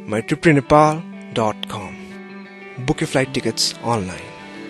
mytriptonepal.com. Book your flight tickets online.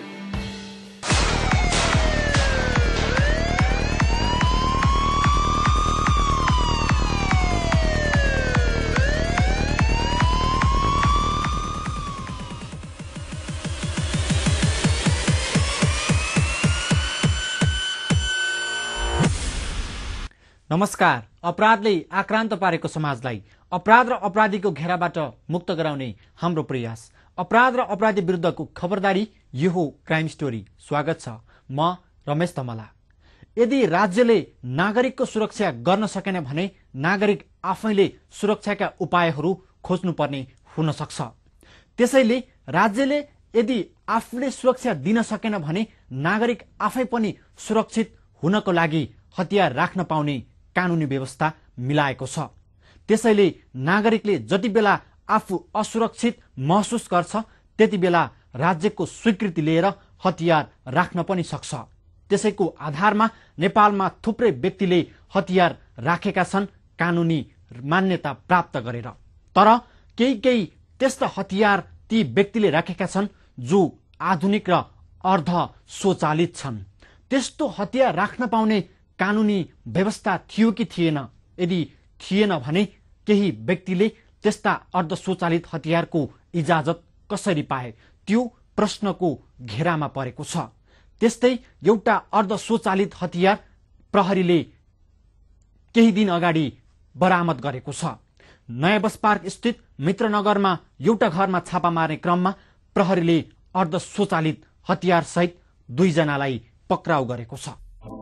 नमस्कार। अपराधले आक्रान्त पारेको समाजलाई अपराध र अपराधीको घेराबाट मुक्त गराउने हाम्रो प्रयास। अपराध र अपराधी विरुद्धको खबरदारी, यो हो क्राइम स्टोरी। स्वागत छ, म रमेश तमला। यदि राज्यले नागरिकको सुरक्षा गर्न सकेन भने नागरिक आफैले सुरक्षाका उपायहरू खोज्नुपर्ने हुन सक्छ। त्यसैले राज्यले यदि आफूले सुरक्षा दिन सकेन भने नागरिक आफै पनि सुरक्षित हुनको लागि हतियार राख्न पाउने कानुनी व्यवस्था मिलाएको छ। त्यसैले नागरिकले जति बेला आफू असुरक्षित महसुस गर्छ त्यति बेला राज्यको स्वीकृति लिएर हतियार राख्न पनि सक्छ। त्यसैको आधारमा नेपालमा थुप्रै व्यक्तिले हतियार राखेका छन् कानुनी मान्यता प्राप्त गरेर। तर केही त्यस्ता हतियार ती व्यक्तिले राखेका छन् जो आधुनिक र अर्ध स्वचालित छन्। त्यस्तो हतियार राख्न पाउने कानुनी व्यवस्था थियो कि थिएन? यदि थिएन भने केही व्यक्तिले त्यस्ता अर्ध स्वचालित हतियारको इजाजत कसरी पाए? त्यो प्रश्नको घेरामा परेको छ। त्यस्तै एउटा अर्ध स्वचालित हतियार प्रहरीले केही दिन अगाडि बरामद गरेको छ। नयाँ बस पार्क स्थित मित्रनगरमा एउटा घरमा छापा मार्ने क्रममा प्रहरीले अर्ध स्वचालित हतियार सहित 2 जनालाई पक्राउ गरेको छ।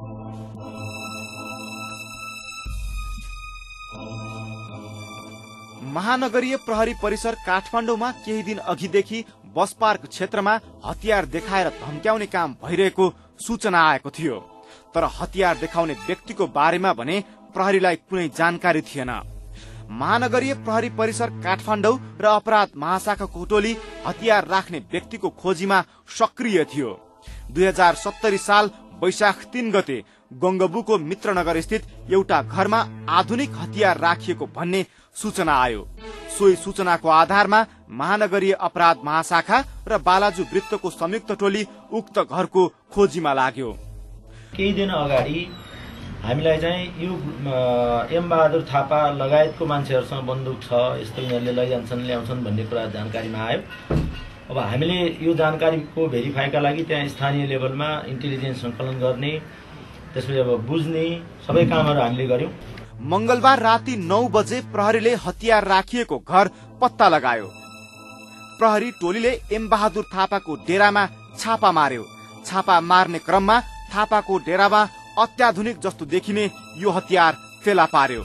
महानगरीय प्रहरी परिसर काठमाडौँमा केही दिन अघिदेखि बस पार्क क्षेत्रमा हतियार देखाएर धम्क्याउने काम भइरहेको सूचना आएको थियो। तर हतियार देखाउने व्यक्तिको बारेमा भने प्रहरीलाई कुनै जानकारी थिएन। महानगरीय प्रहरी परिसर काठमाडौँ र अपराध महाशाखाको टोली हतियार राख्ने व्यक्तिको खोजीमा सक्रिय थियो। 2070 साल वैशाख 3 गते गंगबुको मित्रनगर स्थित एउटा घरमा आधुनिक हतियार राखिएको भन्ने सूचना आयो। सोही सूचनाको आधारमा महानगरीय अपराध महाशाखा र बालाजु वृत्तको संयुक्त टोली उक्त घरको खोजीमा लाग्यो। केही दिन अगाडि हामीलाई चाहिँ यो एम बहादुर थापा लगायतको मान्छेहरूसँग बन्दुक छ, यस्तो यिनीहरूले लैजान्छन् ल्याउँछन् भन्ने कुरा जानकारीमा आयो। अब हामीले यो जानकारीको भेरिफाईका लागि त्यहाँ स्थानीय लेभलमा इन्टेलिजेन्स सङ्कलन गर्ने, त्यसपछि अब बुझ्ने सबै कामहरू हामीले गर्यौं। मंगलबार राति 9 बजे प्रहरीले हतियार राखिएको घर पत्ता लगायो। प्रहरी टोलीले एम बहादुर थापाको डेरामा छापा मार्यो। छापा मार्ने क्रममा थापाको डेरामा अत्याधुनिक जस्तो देखिने यो हतियार फेला पार्यो।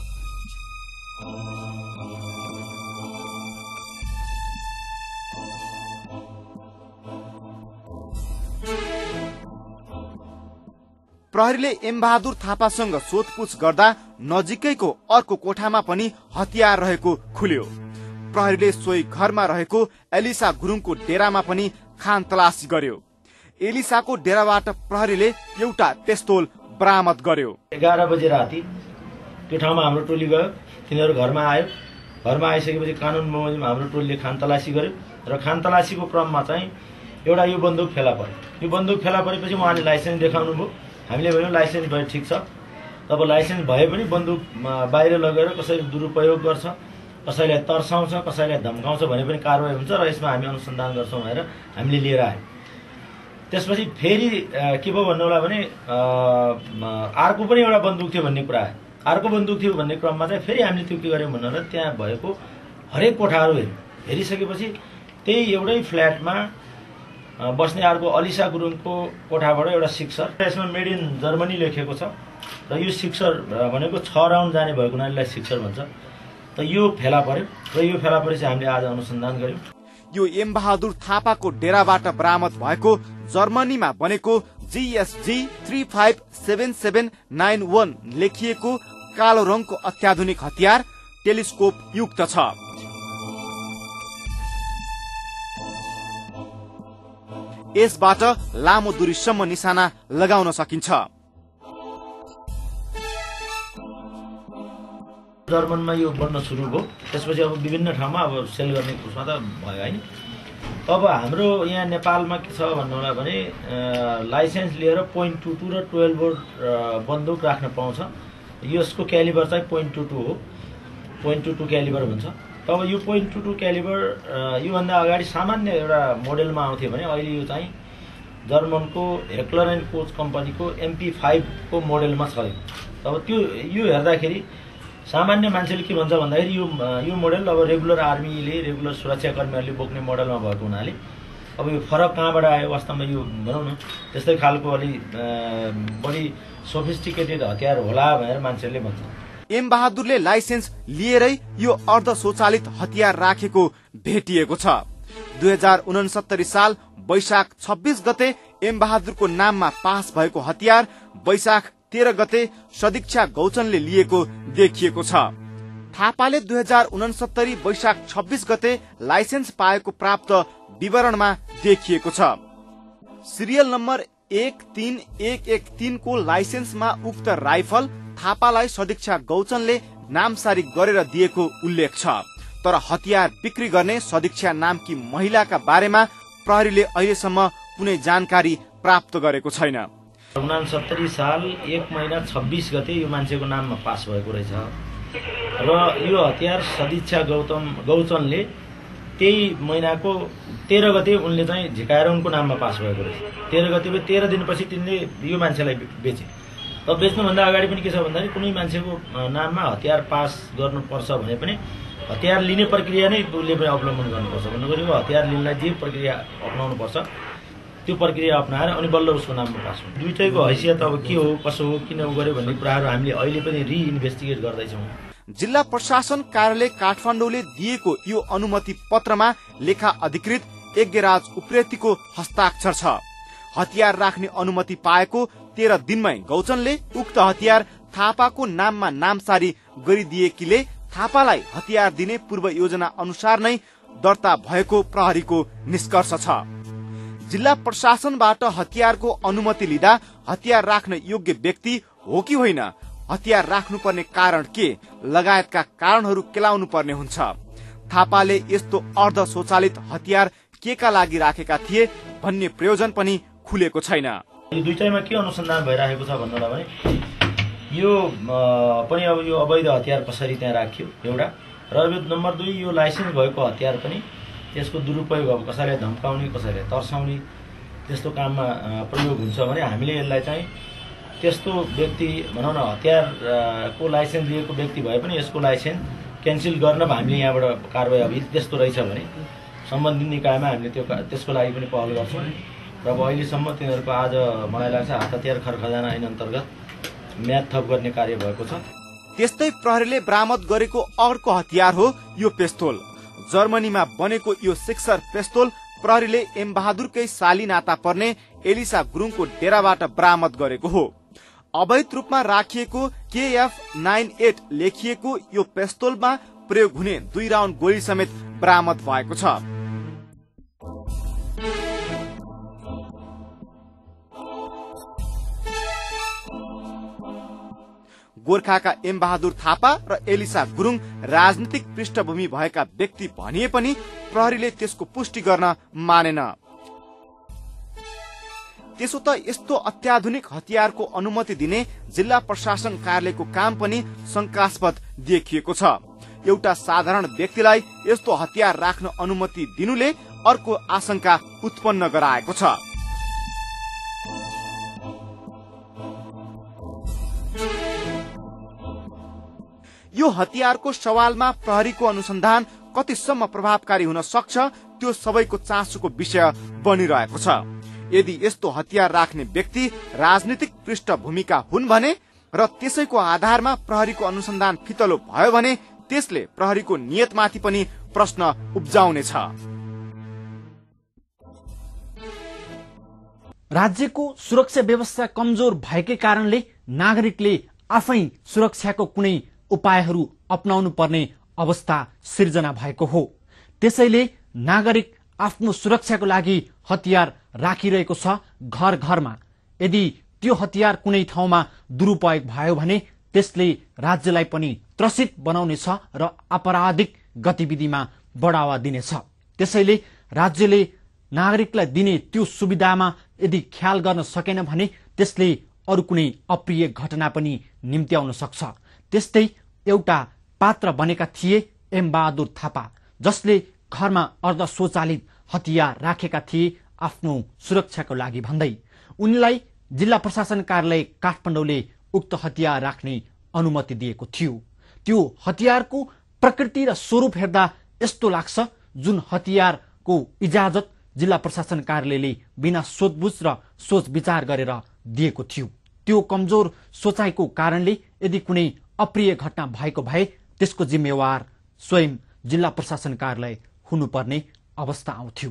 प्रहरीले एम बहादुर थापासँग सोधपुछ गर्दा नजिकैको अर्को कोठामा पनि हतियार रहेको खुल्यो। प्रहरीले सोही घरमा रहेको एलिसा गुरुङको डेरामा पनि खान तलासी गर्यो। एलिसाको डेराबाट प्रहरीले एउटा पिस्तोल बरामद गर्यो। 11 बजे राति त्यो ठाउँमा हाम्रो टोली गयो। तिनीहरू घरमा आयो। घरमा आइसकेपछि कानुन बमोजिम हाम्रो टोलीले खान तलासी गर्यो र खान तलासीको क्रममा चाहिँ एउटा यो बन्दुक फेला पर्यो। यो बन्दुक फेला परेपछि उहाँले लाइसेन्स देखाउनु भयो। हामीले भन्यौं लाइसेन्स भए ठिक छ। तब लाइसेन्स भए पनि बन्दुक बाहिर लगेर कसैले दुरुपयोग गर्छ, कसैलाई तर्साउँछ, कसैलाई धम्काउँछ भने पनि कारवाही हुन्छ र यसमा हामी अनुसन्धान गर्छौं भनेर हामीले लिएर आयौं। त्यसपछि फेरि के भयो भन्नु होला भने अर्को पनि एउटा बन्दुक थियो भन्ने कुरा आयो। अर्को बन्दुक थियो भन्ने क्रममा चाहिँ फेरि हामीले त्यो के गर्यौं भन्नु होला, त्यहाँ भएको हरेक कोठाहरू हेरिसकेपछि त्यही एउटै फ्ल्याटमा बस्ने अर्को अलिसा गुरुङको कोठाबाट एउटा सिक्सर, यसमा मेड इन जर्मनी लेखेको छ र यो सिक्सर भनेको 6 राउन्ड जाने भएको हुनाले सिक्सर भन्छ। त यो फेला पर्यो र यो फेला परेपछि हामीले आज अनुसन्धान गर्यौं। यो एम बहादुर थापाको डेराबाट बरामद भएको जर्मनीमा बनेको GSG 357791 लेखिएको कालो रङको अत्याधुनिक हतियार टेलिस्कोप युक्त छ। यसबाट लामो दूरीसम्म निशाना लगाउन सकिन्छ। जर्मनमा यो बढ्न सुरु भयो। त्यसपछि अब विभिन्न ठाउँमा अब सेल गर्ने उसमा त भयो होइन। अब हाम्रो यहाँ नेपालमा के छ भन्नुहोला भने लाइसेन्स लिएर .22 र 12 बोर्ड बन्दुक राख्न पाउँछ। यसको क्यालिबर चाहिँ .22 हो, .22 क्यालिबर भन्छ। तब यो .22 क्यालिबर योभन्दा अगाडि सामान्य एउटा मोडेलमा आउँथ्यो भने अहिले यो चाहिँ जर्मनको हेक्लर एन्ड कोच कम्पनीको MP5 को मोडेलमा छ। अब त्यो यो हेर्दाखेरि सामान्य मान्छेले के भन्छ भन्दाखेरि यो मोडेल अब रेगुलर आर्मीले रेगुलर सुरक्षाकर्मीहरूले बोक्ने मोडलमा भएको हुनाले अब यो फरक कहाँबाट आयो, वास्तवमा यो भनौँ न त्यस्तै खालको अलि बढी सोफिस्टिकेटेड हतियार होला भनेर मान्छेले भन्छ। एम बहादुरले लाइसेन्स लिएरै यो अर्ध स्वचालित हतियार राखेको भेटिएको छ। 2069 साल वैशाख 26 गते एम बहादुरको नाममा पास भएको हतियार वैशाख 13 गते सदिक्षा गौचनले लिएको देखिएको छ। थापाले 2069 वैशाख 26 गते लाइसेन्स पाएको प्राप्त विवरणमा देखिएको छ। सिरियल नम्बर 13113 को लाइसेन्समा उक्त राइफल थापालाई सदिक्षा गौचनले नामसारी गरेर दिएको उल्लेख छ। तर हतियार बिक्री गर्ने सदिक्षा नामकी महिलाका बारेमा प्रहरीले अहिलेसम्म कुनै जानकारी प्राप्त गरेको छैन। 69 साल 1 महिना 26 गते यो मान्छेको नाममा पास भएको रहेछ र यो हतियार सदिक्षा गौचनले त्यही महिनाको 13 गते उनले चाहिँ झिकाएर उनको नाममा पास भएको रहेछ। 13 गते 13 दिनपछि तिनले यो मान्छेलाई बेचे। अब बेच्नुभन्दा अगाडि पनि के छ भन्दाखेरि कुनै मान्छेको नाममा हतियार पास गर्नुपर्छ भने पनि हतियार लिने प्रक्रिया नै उसले पनि अवलम्बन गर्नुपर्छ। भन्नुको हतियार लिनलाई जे प्रक्रिया अपनाउनु पर्छ त्यो प्रक्रिया अपनाएर अनि बल्ल उसको नाममा पास हुन्छ। दुईटैको हैसियत अब के हो कसो हो किन गर्यो भन्ने कुराहरू हामीले अहिले पनि रिइन्भेस्टिगेट गर्दैछौँ। जिल्ला प्रशासन कार्यालय काठमाडौँले दिएको यो अनुमति पत्रमा लेखा अधिकृत यज्ञराज उप्रेतीको हस्ताक्षर छ। हतियार राख्ने अनुमति पाएको 13 दिनमै गौचनले उक्त हतियार थापाको नाममा नामसारी गरिदिएकीले थापालाई हतियार दिने पूर्व योजना अनुसार नै दर्ता भएको प्रहरीको निष्कर्ष छ। जिल्ला प्रशासनबाट हतियारको अनुमति लिँदा हतियार राख्न योग्य व्यक्ति हो कि होइन, हतियार राख्नुपर्ने कारण के लगायतका कारणहरू केलाउनु पर्ने हुन्छ। थापाले यस्तो अर्ध स्वचालित हतियार केका लागि राखेका थिए भन्ने प्रयोजन पनि खुलेको छैन। यो दुईटैमा के अनुसन्धान भइरहेको छ भन्नुलाई भने यो पनि अब यो अवैध हतियार कसरी त्यहाँ राखियो एउटा, र नम्बर 2 यो लाइसेन्स भएको हतियार पनि त्यसको दुरुपयोग अब कसैलाई धम्काउने कसैलाई तर्साउने त्यस्तो काममा प्रयोग हुन्छ भने हामीले यसलाई चाहिँ त्यस्तो व्यक्ति भनौँ न हतियारको लाइसेन्स लिएको व्यक्ति भए पनि यसको लाइसेन्स क्यान्सल गर्न हामीले यहाँबाट कारवाही अब त्यस्तो रहेछ भने सम्बन्धित निकायमा हामीले त्यसको लागि पनि पहल गर्छौँ। र अब अहिलेसम्म तिनीहरूको आज मलाई लाग्छ हात हतियार खरखजाना ऐन अन्तर्गत म्याद थप गर्ने कार्य भएको छ। त्यस्तै प्रहरीले बरामद गरेको अर्को हतियार हो यो पिस्तोल। जर्मनीमा बनेको यो सिक्सर पिस्तोल प्रहरीले एम बहादुरकै साली नाता पर्ने एलिसा गुरुङको डेराबाट बरामद गरेको हो। अवैध रूपमा राखिएको KF98 लेखिएको यो पिस्तोलमा प्रयोग हुने 2 राउन्ड गोली समेत बरामद भएको छ। गोर्खाका एम बहादुर थापा र एलिसा गुरुङ राजनीतिक पृष्ठभूमि भएका व्यक्ति भनिए पनि प्रहरीले त्यसको पुष्टि गर्न मानेन। त्यसो त यस्तो अत्याधुनिक हतियारको अनुमति दिने जिल्ला प्रशासन कार्यालयको काम पनि शंकास्पद देखिएको छ। एउटा साधारण व्यक्तिलाई यस्तो हतियार राख्न अनुमति दिनुले अर्को आशंका उत्पन्न गराएको छ। यो हतियारको सवालमा प्रहरीको अनुसन्धान कतिसम्म प्रभावकारी हुन सक्छ त्यो सबैको चासोको विषय बनिरहेको छ। यदि यस्तो हतियार राख्ने व्यक्ति राजनीतिक पृष्ठभूमिका हुन् भने र त्यसैको आधारमा प्रहरीको अनुसन्धान फितलो भयो भने त्यसले प्रहरीको नियतमाथि पनि प्रश्न उब्जाउनेछ। राज्यको सुरक्षा व्यवस्था कमजोर भएकै कारणले नागरिकले आफै सुरक्षाको कुनै उपायहरू अपनाउनु पर्ने अवस्था सिर्जना भएको हो। त्यसैले नागरिक आफ्नो सुरक्षाको लागि हतियार राखिरहेको छ घर घरमा। यदि त्यो हतियार कुनै ठाउँमा दुरुपयोग भयो भने त्यसले राज्यलाई पनि त्रसित बनाउनेछ र आपराधिक गतिविधिमा बढावा दिनेछ। त्यसैले राज्यले नागरिकलाई दिने त्यो सुविधामा यदि ख्याल गर्न सकेन भने त्यसले अरू कुनै अप्रिय घटना पनि निम्त्याउन सक्छ। त्यस्तै एउटा पात्र बनेका थिए एम बहादुर थापा, जसले घरमा अर्ध स्वचालित हतियार राखेका थिए आफ्नो सुरक्षाको लागि भन्दै। उनलाई जिल्ला प्रशासन कार्यालय काठमाडौँले उक्त हतियार राख्ने अनुमति दिएको थियो। त्यो हतियारको प्रकृति र स्वरूप हेर्दा यस्तो लाग्छ जुन हतियारको इजाजत जिल्ला प्रशासन कार्यालयले बिना सोधबुझ र सोच विचार गरेर दिएको थियो। त्यो कमजोर सोचाइको कारणले यदि कुनै अप्रिय घटना भएको भए त्यसको जिम्मेवार स्वयं जिल्ला प्रशासन कार्यालय हुनुपर्ने अवस्था आउँथ्यो।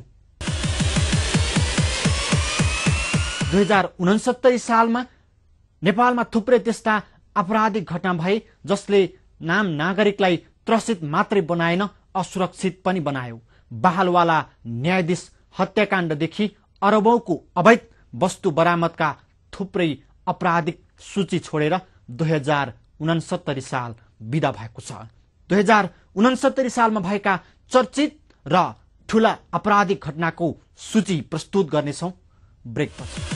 2069 सालमा नेपालमा थुप्रै त्यस्ता आपराधिक घटना भए जसले नाम नागरिकलाई त्रसित मात्रै बनाएन, असुरक्षित पनि बनायो। बहालवाला न्यायाधीश हत्याकाण्डदेखि अरबौंको अवैध वस्तु बरामदका थुप्रै आपराधिक सूची छोडेर 2069 साल बिदा भएको छ। 2069 सालमा भएका चर्चित र ठूला आपराधिक घटनाको सूची प्रस्तुत गर्नेछौं ब्रेकपछि।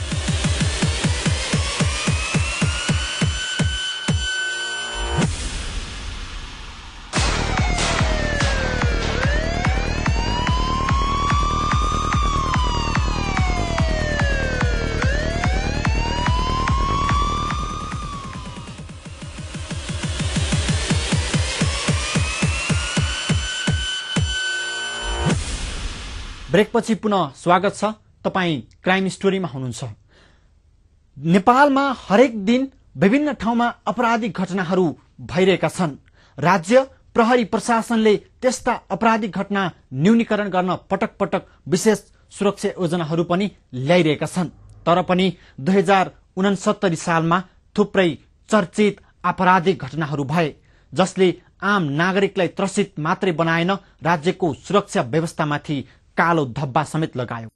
ब्रेकपछि पुनः स्वागत छ। तपाई क्राइम स्टोरीमा हुनुहुन्छ। नेपालमा हरेक दिन विभिन्न ठाउँमा आपराधिक घटनाहरू भइरहेका छन्। राज्य प्रहरी प्रशासनले त्यस्ता आपराधिक घटना न्यूनीकरण गर्न पटक पटक विशेष सुरक्षा योजनाहरू पनि ल्याइरहेका छन्। तर पनि 2069 सालमा थुप्रै चर्चित आपराधिक घटनाहरू भए जसले आम नागरिकलाई त्रसित मात्रै बनाएन, राज्यको सुरक्षा व्यवस्थामाथि कालो धब्बा समेत लगायो।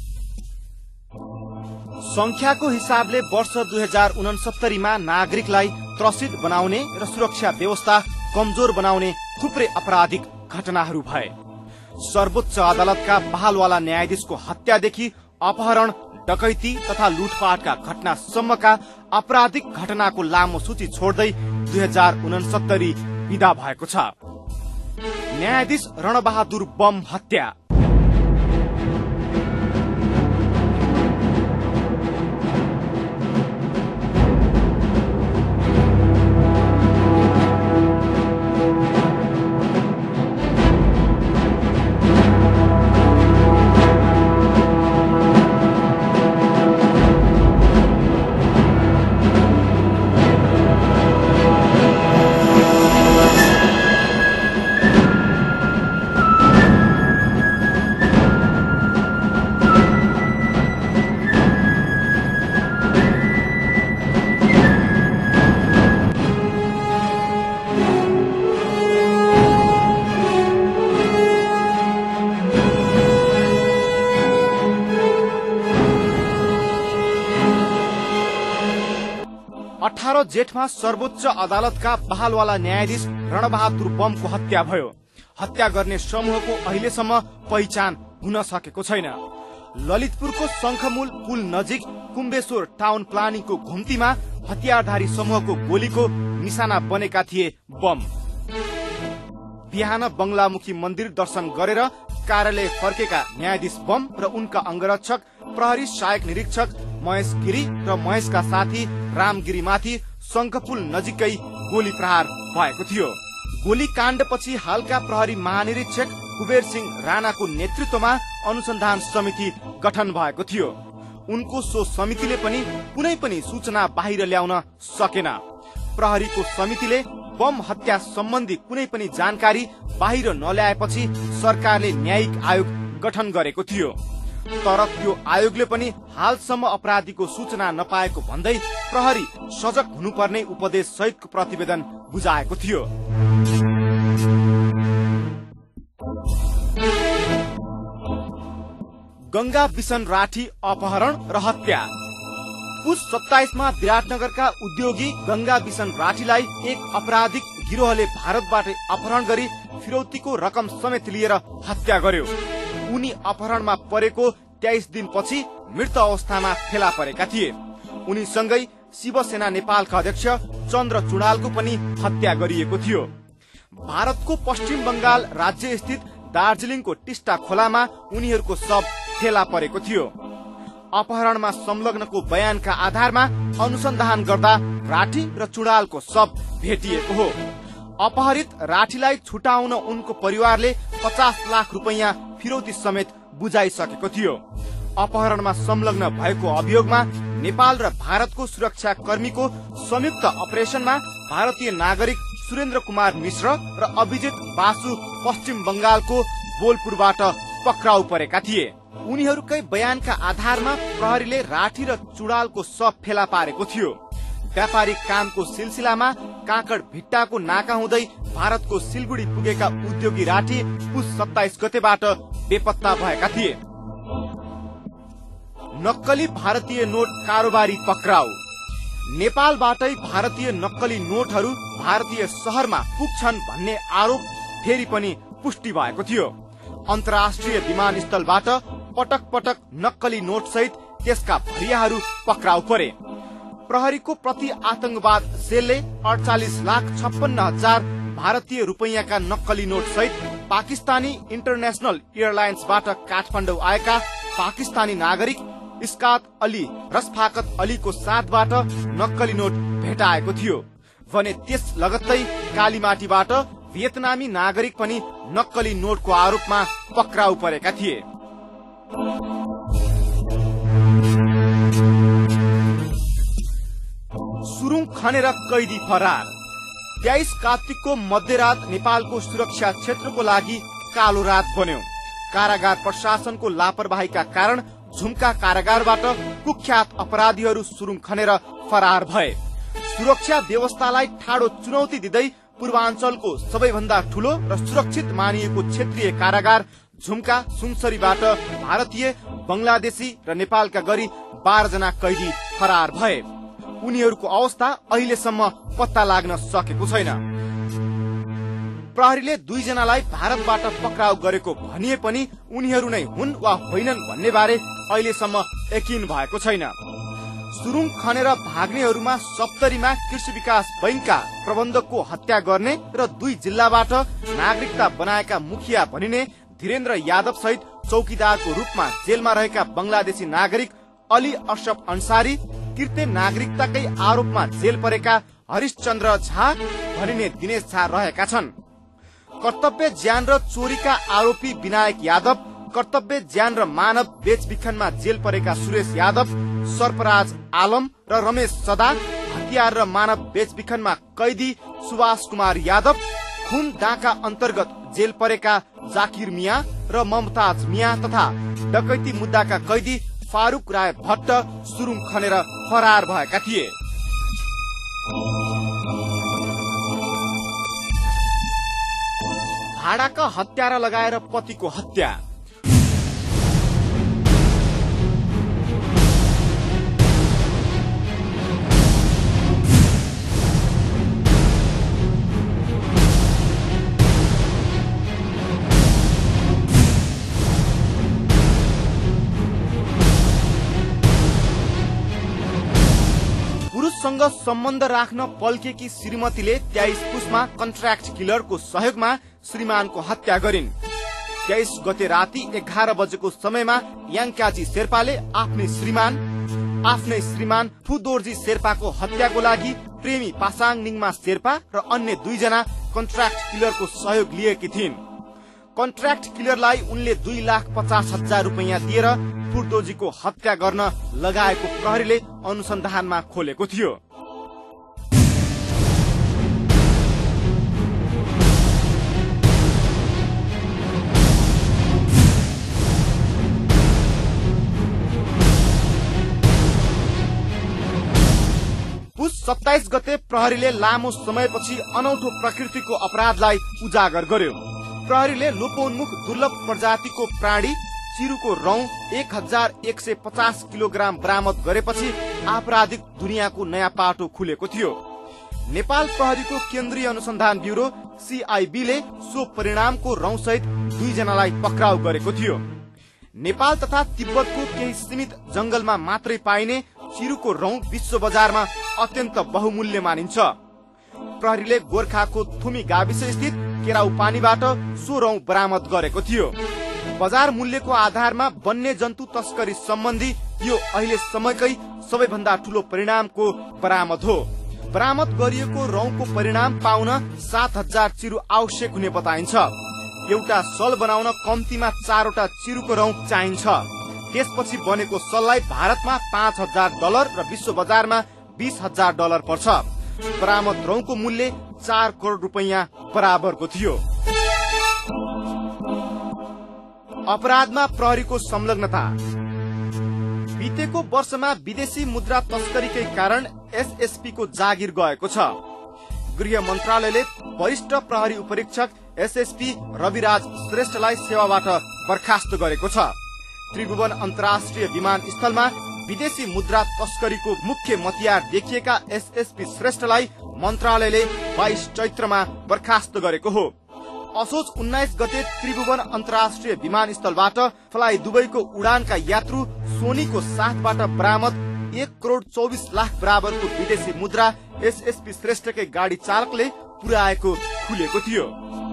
संख्याको हिसाबले वर्ष 2069 मा नागरिकलाई त्रसित बनाउने र सुरक्षा व्यवस्था कमजोर बनाउने थुप्रै आपराधिक घटनाहरू भए। सर्वोच्च अदालतका बहालवाला न्यायाधीशको हत्यादेखि अपहरण, डकैती तथा लुटपाटका घटनासम्मका आपराधिक घटनाको लामो सूची छोड्दै 2069 विदा भएको छ। न्यायाधीश रणबहादुर बम हत्या, जेठमा सर्वोच्च अदालतका बहालवाला न्यायाधीश रणबहादुर बमको हत्या भयो। हत्या गर्ने समूहको अहिलेसम्म पहिचान हुन सकेको छैन। ललितपुरको शंखमूल पुल नजिक कुम्बेश्वर टाउन प्लानिङको घुम्तीमा हतियारधारी समूहको गोलीको निशाना बनेका थिए बम। बिहान बंगलामुखी मन्दिर दर्शन गरेर कार्यालय फर्केका न्यायाधीश बम र उनका अंगरक्षक प्रहरी सहायक निरीक्षक महेश गिरी र महेशका साथी रामगिरीमाथि शंखपुल नजिकै गोली प्रहार भएको थियो। गोली काण्डपछि हालका प्रहरी महानिरीक्षक कुबेर सिंह राणाको नेतृत्वमा अनुसन्धान समिति गठन भएको थियो। उनको सो समितिले पनि कुनै पनि सूचना बाहिर ल्याउन सकेन। प्रहरीको समितिले बम हत्या सम्बन्धी कुनै पनि जानकारी बाहिर नल्याएपछि सरकारले न्यायिक आयोग गठन गरेको थियो। तर त्यो आयोगले पनि हालसम्म अपराधीको सूचना नपाएको भन्दै प्रहरी सजग हुनुपर्ने उपदेश सहितको प्रतिवेदन बुझाएको थियो। गंगा बिसन राठी अपहरण र हत्या। पुस 27 मा विराटनगरका उद्योगी गंगा बिसन राठीलाई एक आपराधिक गिरोहले भारतबाटै अपहरण गरी फिरौतीको रकम समेत लिएर हत्या गर्यो। उनी अपहरणमा परेको 23 दिनपछि मृत अवस्थामा फेला परेका थिए। उनीसँगै शिवसेना नेपालका अध्यक्ष चन्द्र चुडालको पनि हत्या गरिएको थियो। भारतको पश्चिम बंगाल राज्य स्थित दार्जिलिङको टिस्टा खोलामा उनीहरूको शव फेला परेको थियो। अपहरणमा संलग्नको बयानका आधारमा अनुसन्धान गर्दा राठी र चुडालको शव भेटिएको हो। अपहरित राठीलाई छुटाउन उनको परिवारले 50 लाख रुपैयाँ फिरौती समेत बुझाइसकेको थियो। अपहरणमा संलग्न भएको अभियोगमा नेपाल र भारतको सुरक्षा कर्मीको संयुक्त अपरेशनमा भारतीय नागरिक सुरेन्द्र कुमार मिश्र र अभिजित बासु पश्चिम बंगालको बोलपुरबाट पक्राउ परेका थिए। उनीहरूकै बयानका आधारमा प्रहरीले राठी र चुडालको शव फेला पारेको थियो। व्यापारिक कामको सिलसिलामा काकड भिट्टाको नाका हुँदै भारतको सिलगुडी पुगेका उद्योगी राठी पुस 27 गतेबाट बेपत्ता भएका थिए। नक्कली भारतीय नोट कारोबारी पक्राउ। नेपालबाटै भारतीय नक्कली नोटहरू भारतीय शहरमा पुग्छन् भन्ने आरोप फेरि पनि पुष्टि भएको थियो। अन्तर्राष्ट्रिय विमानस्थलबाट पटक पटक नक्कली नोट सहित त्यसका भरियाहरू पक्राउ परे। प्रहरीको प्रति आतंकवाद सेलले 48,56,000 भारतीय रुपैयाँका नक्कली नोट सहित पाकिस्तानी इन्टरनेशनल एयरलाइन्सबाट काठमाडौँ आएका पाकिस्तानी नागरिक इस्कात अली रसफाकत अलीको साथबाट नक्कली नोट भेटाएको थियो भने त्यस लगत्तै कालीमाटीबाट भियतनामी नागरिक पनि नक्कली नोटको आरोपमा पक्राउ परेका थिए। सुरुङ खनेर कैदी फरार। 23 कार्तिकको मध्यरात नेपालको सुरक्षा क्षेत्रको लागि कालो रात बन्यो। कारागार प्रशासनको लापरवाहीका कारण झुम्का कारागारबाट कुख्यात अपराधीहरू सुरुङ खनेर फरार भए। सुरक्षा व्यवस्थालाई ठाडो चुनौती दिँदै पूर्वाञ्चलको सबैभन्दा ठूलो र सुरक्षित मानिएको क्षेत्रीय कारागार झुम्का सुनसरीबाट भारतीय, बंगलादेशी र नेपालका गरी 12 जना कैदी फरार भए। उनीहरूको अवस्था अहिलेसम्म पत्ता लाग्न सकेको छैन। प्रहरीले 2 जनालाई भारतबाट पक्राउ गरेको भनिए पनि उनीहरू नै हुन् वा होइनन् भन्ने बारे अहिलेसम्म यकिन भएको छैन। सुरुङ खनेर भाग्नेहरूमा सप्तरीमा कृषि विकास बैंकका प्रबन्धकको हत्या गर्ने र 2 जिल्लाबाट नागरिकता बनाएका मुखिया भनिने धीरेन्द्र यादव सहित चौकीदारको रूपमा जेलमा रहेका बंगलादेशी नागरिक अली अशरफ अन्सारी, कृत्य नागरिकताकै आरोपमा जेल परेका हरिशचन्द्र झा भनिने दिनेश झा रहेका छन्। कर्तव्य ज्यान र चोरीका आरोपी विनायक यादव, कर्तव्य ज्यान र मानव बेचबिखनमा जेल परेका सुरेश यादव, सर्पराज आलम र रमेश सदा, हतियार र मानव बेचबिखनमा कैदी सुभाष कुमार यादव, खुन डाका अन्तर्गत जेल परेका जाकिर मिया र ममताज मिया तथा डकैती मुद्दाका कैदी फारूक राय भट्ट सुरुङ खनेर फरार भएका थिए। भाडाका हत्यारा लगाएर पतिको हत्या। पुरुषसँग सम्बन्ध राख्न पल्केकी श्रीमतीले 23 पुसमा कन्ट्र्याक्ट किलरको सहयोगमा श्रीमानको हत्या गरिन्। 23 गते राति 11 बजेको समयमा याङकाजी शेर्पाले आफ्नै श्रीमान फुदोर्जी शेर्पाको हत्याको लागि प्रेमी पासाङ निङमा शेर्पा र अन्य 2 जना कन्ट्र्याक्ट किलरको सहयोग लिएकी थिइन्। कन्ट्र्याक्ट किलरलाई उनले 2,50,000 रुपैयाँ दिएर फुदोर्जीको हत्या गर्न लगाएको प्रहरीले अनुसन्धानमा खोलेको थियो। पुस 27 गते प्रहरीले लामो समयपछि अनौठो प्रकृतिको अपराधलाई उजागर गर्यो। प्रहरीले लोपोन्मुख दुर्लभ प्रजातिको प्राणी चिरुको रौं 1150 किलोग्राम बरामद गरेपछि आपराधिक दुनियाँको नयाँ पाटो खुलेको थियो। नेपाल प्रहरीको केन्द्रीय अनुसन्धान ब्युरो CIB ले सो परिणामको रौंसहित 2 जनालाई पक्राउ गरेको थियो। नेपाल तथा तिब्बतको केही सीमित जंगलमा मात्रै पाइने चिरुको रौं विश्व बजारमा अत्यन्त बहुमूल्य मानिन्छ। प्रहरीले गोर्खाको थुमी गाविस स्थित केराउ पानीबाट सो रौं बरामद गरेको थियो। बजार मूल्यको आधारमा वन्य जन्तु तस्करी सम्बन्धी यो अहिले समयकै सबैभन्दा ठूलो परिणामको बरामद हो। बरामद गरिएको रौंको परिणाम पाउन 7000 चिरु आवश्यक हुने बताइन्छ। एउटा सल बनाउन कम्तीमा 4 वटा चिरुको रौं चाहिन्छ। त्यसपछि बनेको सललाई भारतमा $5000 र विश्व बजारमा $20000 पर्छ। बरामद रौंको मूल्य 4 करोड रुपैयाँ बराबरको थियो। अपराधमा प्रहरीको संलग्नता। बितेको वर्षमा विदेशी मुद्रा तस्करीकै कारण SSP को जागिर गएको छ। गृह मन्त्रालयले वरिष्ठ प्रहरी उपरीक्षक SSP रविराज श्रेष्ठलाई सेवाबाट बर्खास्त गरेको छ। त्रिभुवन अन्तर्राष्ट्रिय विमानस्थलमा विदेशी मुद्रा तस्करीको मुख्य मतियार देखिएका SSP श्रेष्ठलाई मन्त्रालयले 22 चैत्रमा बर्खास्त गरेको हो। असोज 19 गते त्रिभुवन अन्तर्राष्ट्रिय विमानस्थलबाट फ्लाइ दुबईको उडानका यात्रु सोनीको साथबाट बरामद 1 करोड 24 लाख बराबरको विदेशी मुद्रा SSP श्रेष्ठकै गाडी चालकले पुर्याएको खुलेको थियो।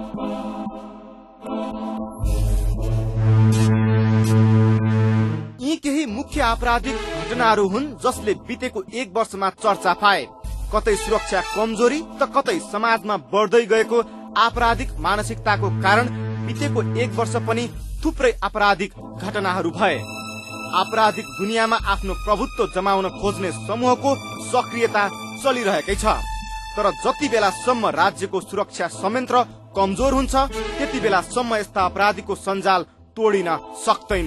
यी केही मुख्य आपराधिक घटनाहरू हुन् जसले बितेको 1 वर्षमा चर्चा पाए। कतै सुरक्षा कमजोरी त कतै समाजमा बढ्दै गएको आपराधिक मानसिकताको कारण बितेको 1 वर्ष पनि थुप्रै आपराधिक घटनाहरू भए। आपराधिक दुनियाँमा आफ्नो प्रभुत्व जमाउन खोज्ने समूहको सक्रियता चलिरहेकै छ। तर जति बेलासम्म राज्यको सुरक्षा संयन्त्र कमजोर हुन्छ त्यति बेलासम्म यस्ता अपराधीको सञ्जाल तोडिन सक्दैन।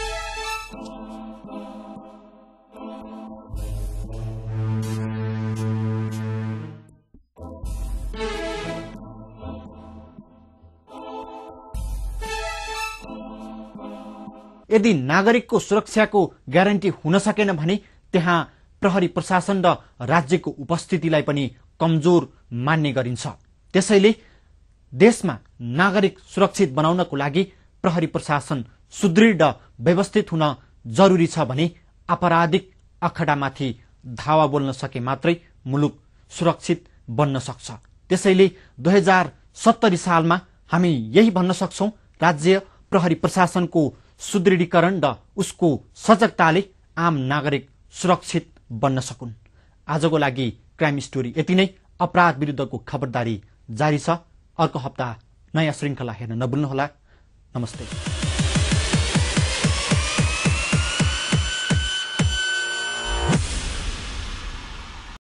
यदि नागरिकको सुरक्षाको ग्यारेन्टी हुन सकेन भने त्यहाँ प्रहरी प्रशासन र राज्यको उपस्थितिलाई पनि कमजोर मान्ने गरिन्छ। त्यसैले देशमा नागरिक सुरक्षित बनाउनको लागि प्रहरी प्रशासन सुदृढ र व्यवस्थित हुन जरुरी छ भने आपराधिक अखडामाथि धावा बोल्न सके मात्रै मुलुक सुरक्षित बन्न सक्छ। त्यसैले 2070 सालमा हामी यही भन्न सक्छौं, राज्य प्रहरी प्रशासनको सुदृढीकरण र उसको सजगताले आम नागरिक सुरक्षित बन्न सकुन्। आजको लागि क्राइम स्टोरी यति नै। अपराध विरुद्धको खबरदारी जारी छ। अर्को हप्ता नयाँ श्रृंखला हेर्न नभुल्नुहोला। नमस्ते।